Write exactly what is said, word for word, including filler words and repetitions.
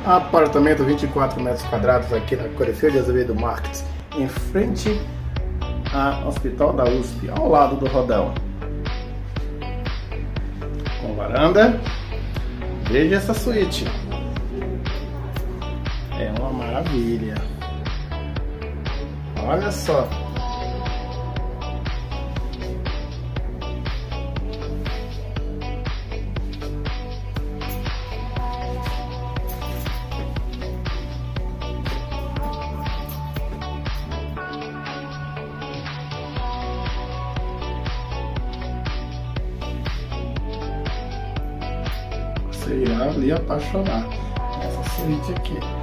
Apartamento vinte e quatro metros quadrados aqui na Corifeu de Azevedo Market, em frente ao Hospital da U S P, ao lado do Rodão. Com varanda. Veja essa suíte. É uma maravilha. Olha só. Você irá lhe apaixonar nessa suíte aqui.